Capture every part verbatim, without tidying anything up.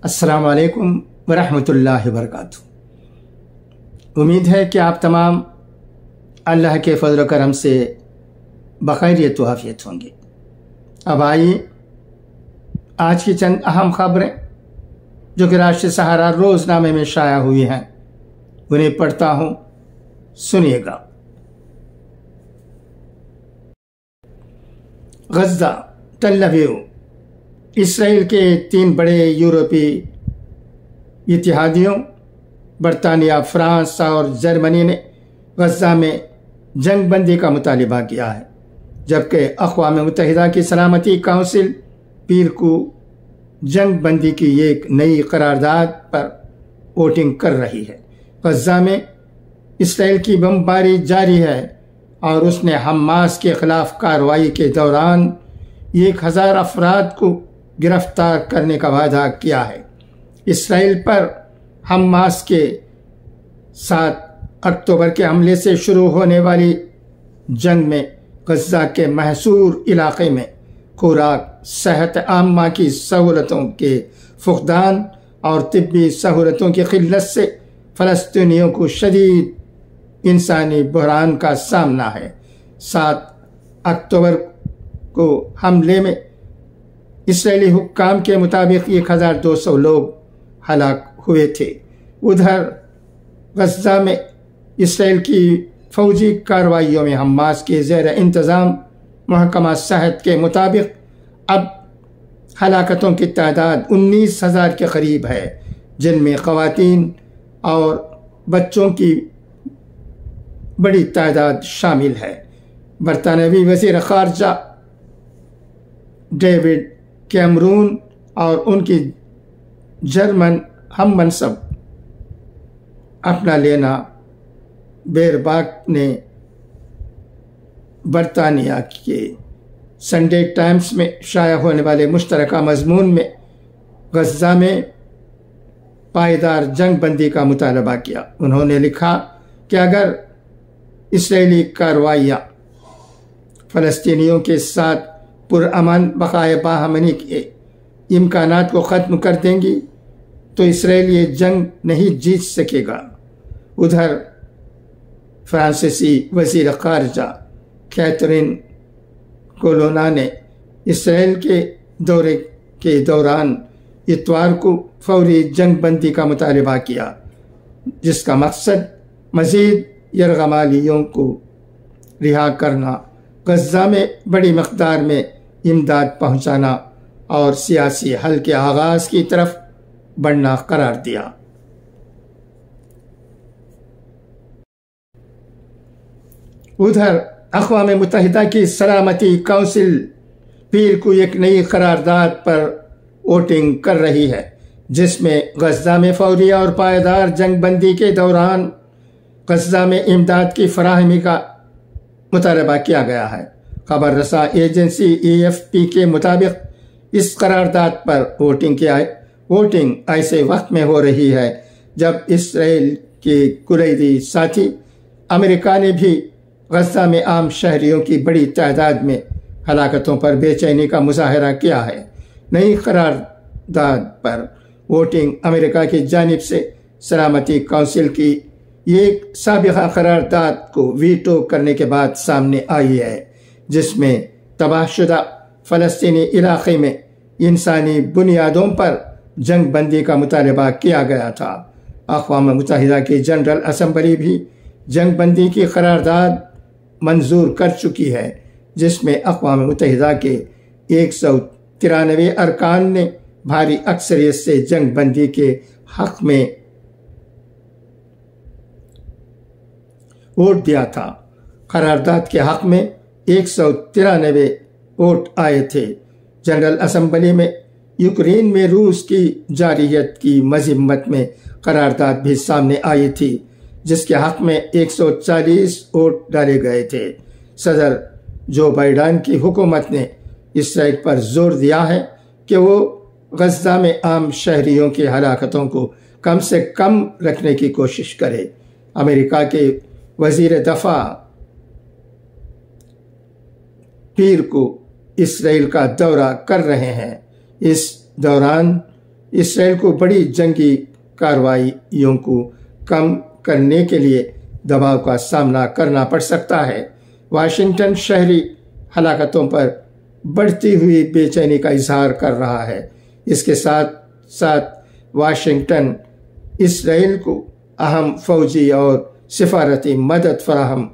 अस्सलाम वालेकुम वरहमतुल्लाहि वबरकातुहू। उम्मीद है कि आप तमाम अल्लाह के फजल व करम से बखैरियत व आफियत होंगे। अब आइए आज की चंद अहम खबरें जो कि राष्ट्रीय सहारा रोज़नामे में शाया हुई हैं उन्हें पढ़ता हूँ, सुनिएगा। गज़ा, टेल अवीव। इसराइल के तीन बड़े यूरोपीय इत्तेहादियों बरतानिया, फ्रांस और जर्मनी ने गज़ा में जंग बंदी का मुतालिबा किया है, जबकि अक़वाम मुत्तहिदा की सलामती काउंसिल पीर को जंग बंदी की एक नई करारदाद पर वोटिंग कर रही है। गज़ा में इसराइल की बमबारी जारी है और उसने हमास के खिलाफ कार्रवाई के दौरान एक हज़ार अफराद को गिरफ्तार करने का वादा किया है। इसराइल पर हमास के सात अक्टूबर के हमले से शुरू होने वाली जंग में गज़ा के महसूर इलाके में खुराक, सेहत आम्मा की सहूलतों के फुकदान और तिब्बी सहूलतों की किल्लत से फ़लस्तीनियों को शदीद इंसानी बहरान का सामना है। सात अक्टूबर को हमले में इसराइली हुक्काम के मुताबिक एक हज़ार दो सौ लोग हलाक हुए थे। उधर गज़ा में इसराइल की फौजी कार्रवाइयों में हमास के ज़ेर इंतज़ाम महकमा सेहत के मुताबिक अब हलाकतों की तादाद उन्नीस हज़ार के करीब है, जिनमें ख़वातीन और बच्चों की बड़ी तादाद शामिल है। बरतानवी वज़ीर ख़ारजा डेविड कैमरून और उनकी जर्मन हम मनसब अपना लेना बेरबाक ने बरतानिया के संडे टाइम्स में शाया होने वाले मुश्तरका मजमून में गज़ा में पायदार जंग बंदी का मुतालबा किया। उन्होंने लिखा कि अगर इसराइली कार्रवाइयाँ फ़लस्तीनियों के साथ पुरअमन बक़ाए बाहमनी के इम्कानात को ख़त्म कर देंगी तो इसराइल ये जंग नहीं जीत सकेगा। उधर फ्रांसीसी वज़ीर ख़ारजा कैथरीन कोलोना ने इसराइल के दौरे के दौरान इतवार को फौरी जंग बंदी का मुतालबा किया, जिसका मकसद मज़ीद यरगमालियों को रिहा करना, गज़ा में बड़ी मक़दार में इमदाद पहुँचाना और सियासी हल के आगाज़ की तरफ बढ़ना करार दिया। उधर अक़वाम मुत्तहिदा की सलामती काउंसिल पीर को एक नई करारदाद पर वोटिंग कर रही है, जिसमें गज़ा में फौरी और पायदार जंग बंदी के दौरान गज़ा में इमदाद की फराहमी का मुतालबा किया गया है। खबर रसा एजेंसी ए एफ पी के मुताबिक इस करारदाद पर वोटिंग किया है वोटिंग ऐसे वक्त में हो रही है जब इसराइल के कुरैदी साथी अमेरिका ने भी गज़ा में आम शहरियों की बड़ी तादाद में हलाकतों पर बेचैनी का मुजाहरा किया है। नई करारदाद पर वोटिंग अमेरिका की जानिब से सलामती काउंसिल की एक साबिक़ा करारदाद को वीटो करने के बाद सामने आई है, जिसमें तबाहशुदा फ़लस्तीनी इलाक़े में इंसानी बुनियादों पर जंग बंदी का मुतालबा किया गया था। अक़वाम मुत्तहिदा की जनरल असम्बली भी जंग बंदी की करारदाद मंजूर कर चुकी है, जिसमें अक़वाम मुत्तहिदा के एक सौ तिरानवे अरकान ने भारी अक्सरियत से जंग बंदी के हक़ में वोट दिया था। करारदाद के हक़ में एक सौ तिरानवे वोट आए थे। जनरल असम्बली में यूक्रेन में रूस की जारियत की मज़म्मत में करारदाद भी सामने आई थी, जिसके हक़ में एक सौ चालीस वोट डाले गए थे। सदर जो बाइडेन की हुकूमत ने इसराइल पर जोर दिया है कि वो गज़ा में आम शहरियों की हलाकतों को कम से कम रखने की कोशिश करे। अमेरिका के वज़ीर दफ़ा पीर को इसराइल का दौरा कर रहे हैं। इस दौरान اسرائیل کو بڑی جنگی کارروائیوں کو کم کرنے کے لیے دباؤ کا سامنا کرنا پڑ سکتا ہے۔ واشنگٹن شہری ہلاکتوں پر بڑھتی ہوئی بے چینی کا اظہار کر رہا ہے۔ اس کے ساتھ ساتھ واشنگٹن اسرائیل کو اہم فوجی اور سفارتی مدد فراہم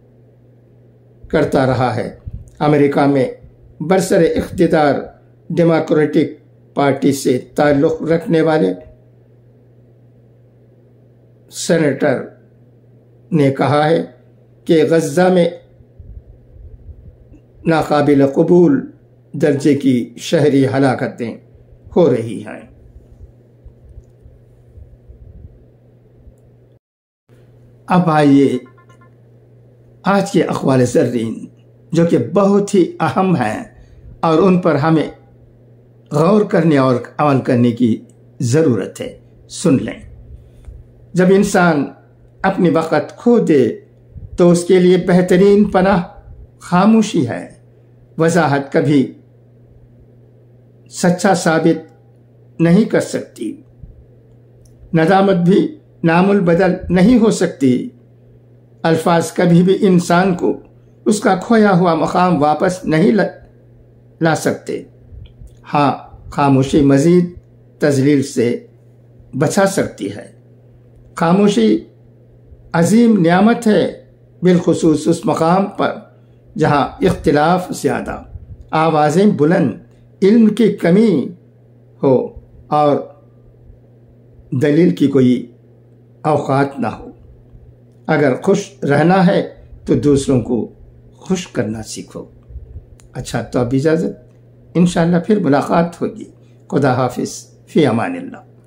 کرتا رہا ہے۔ امریکہ میں برسر اقتدار ڈیموکریٹک پارٹی سے تعلق رکھنے والے سینیٹر نے کہا ہے کہ غزہ میں ناقابل قبول درجے کی شہری ہلاکتیں ہو رہی ہیں۔ اب آئیے آج کے اقوال زرین جو کہ بہت ہی اہم ہیں اور ان پر ہمیں غور کرنے اور عمل کرنے کی ضرورت ہے، سن لیں۔ جب انسان اپنی وقت کھو دے تو اس کے لیے بہترین پناہ خاموشی ہے۔ وضاحت کبھی سچا ثابت نہیں کر سکتی، ندامت بھی نام البدل نہیں ہو سکتی، الفاظ کبھی بھی انسان کو اس کا کھویا ہوا مقام واپس نہیں لا سکتے۔ ہاں، خاموشی مزید تذلیل سے بچا سکتی ہے۔ خاموشی عظیم نعمت ہے، بالخصوص اس مقام پر جہاں اختلاف زیادہ، آوازیں بلند، علم کی کمی ہو اور دلیل کی کوئی اوقات نہ ہو۔ اگر خوش رہنا ہے تو دوسروں کو خوش کرنا سیکھو۔ اچھا، تو اب اجازت، انشاءاللہ پھر ملاقات ہوگی۔ خدا حافظ، فی امان اللہ۔